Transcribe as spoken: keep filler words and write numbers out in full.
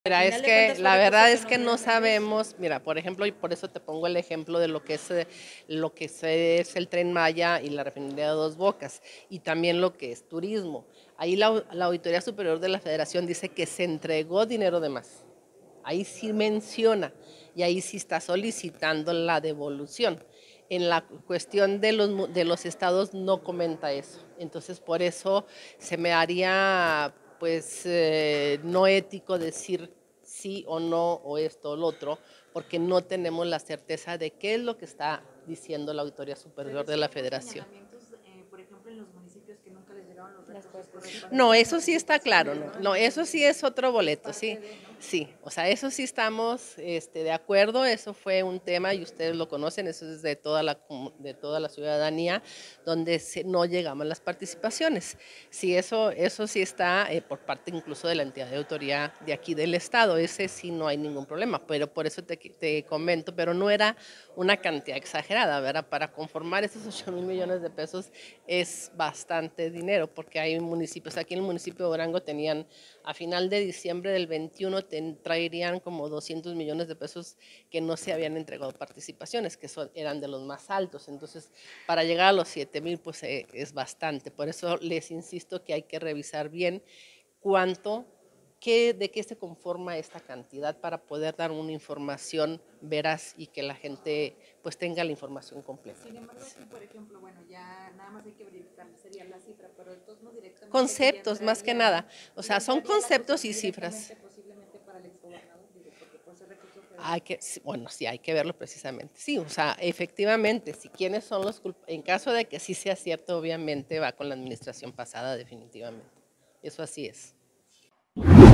Mira, es final de que cuentas fue la recurso verdad que es no que no fueron ellos. sabemos, mira, por ejemplo, y por eso te pongo el ejemplo de lo que es eh, lo que es, es el Tren Maya y la refinería de Dos Bocas, y también lo que es turismo. Ahí la, la Auditoría Superior de la Federación dice que se entregó dinero de más. Ahí sí menciona, y ahí sí está solicitando la devolución. En la cuestión de los, de los estados no comenta eso. Entonces, por eso se me haría pues eh, no ético decir sí o no, o esto o lo otro, porque no tenemos la certeza de qué es lo que está diciendo la Auditoría Superior de la Federación. Eh, por ejemplo, en los municipios que nunca les llegaron los recursos correspondientes. No, eso sí está claro, no, no, eso sí es otro boleto, sí, sí, o sea, eso sí estamos este, de acuerdo, eso fue un tema y ustedes lo conocen, eso es de toda la, de toda la ciudadanía, donde se, no llegamos las participaciones. Sí, eso, eso sí está eh, por parte incluso de la entidad de autoría de aquí del Estado, ese sí no hay ningún problema, pero por eso te, te comento, pero no era una cantidad exagerada, ¿verdad? Para conformar esos ocho mil millones de pesos es bastante dinero, porque hay municipios, aquí en el municipio de Durango tenían, a final de diciembre del veintiuno, te, traerían como doscientos millones de pesos que no se habían entregado participaciones, que son, eran de los más altos, entonces para llegar a los siete mil pues eh, es bastante, por eso les insisto que hay que revisar bien cuánto, qué, de qué se conforma esta cantidad para poder dar una información veraz y que la gente pues tenga la información completa. Sin embargo, aquí, por ejemplo, bueno, ya nada más hay que verificar, sería la cifra, pero de todos modos directamente conceptos, que más que nada, o sea, son conceptos y cifras. Posiblemente para el exgobernador, digo, porque por ser recursos Hay que, bueno, sí, hay que verlo precisamente. Sí, o sea, efectivamente, si quiénes son los culpables, en caso de que sí sea cierto, obviamente va con la administración pasada, definitivamente. Eso así es.